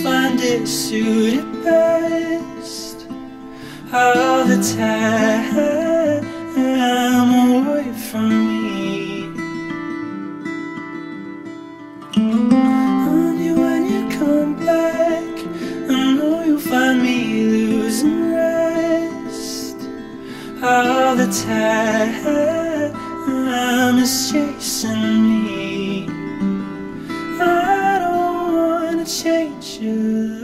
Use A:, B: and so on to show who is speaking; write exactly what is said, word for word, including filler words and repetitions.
A: find it suited best all the time away from me. Only when you come back, I know you'll find me losing rest all the time is chasing me. I don't wanna change you.